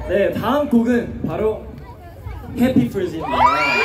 네, 다음 곡은 바로 해피 프리즈입니다.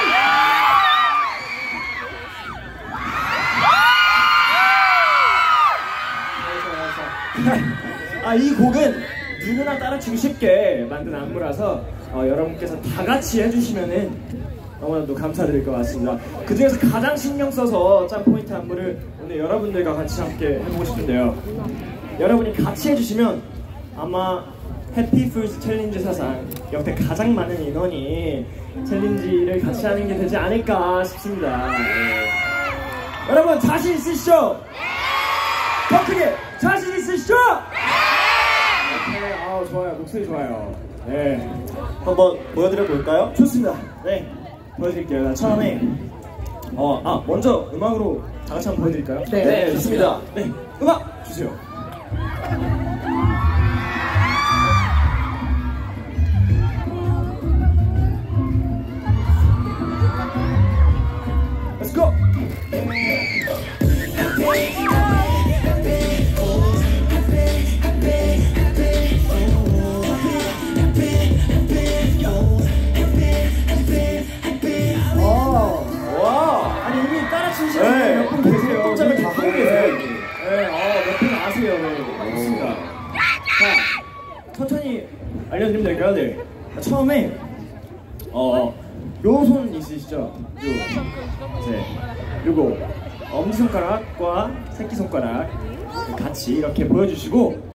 이 곡은 누구나 따라추기 쉽게 만든 안무라서 여러분께서 다 같이 해주시면은 너무나도 감사드릴 것 같습니다. 그 중에서 가장 신경 써서 짠 포인트 안무를 오늘 여러분들과 같이 함께 해보고 싶은데요. 여러분이 같이 해주시면 아마 해피 프리즈 챌린지 사상 역대 가장 많은 인원이 챌린지를 같이 하는 게 되지 않을까 싶습니다. 네. 여러분 자신 있으시죠? 더 크게 자신 있으시죠? 네, 좋아요. 목소리 좋아요. 네, 한번 보여드려 볼까요? 좋습니다. 네, 보여드릴게요. 처음에 먼저 음악으로 다 같이 한번 보여드릴까요? 네, 좋습니다. 네, 음악 주세요. Let's go. 아니 이미 따라추시는 분들 몇 분 계세요. 동작을 다 하고 계세요. 몇 분 아세요. 네, 좋습니다. 자, 천천히 알려드리면 될까요? 네. 처음에 요 손 있으시죠? 요거 엄지손가락과 새끼손가락 같이 이렇게 보여주시고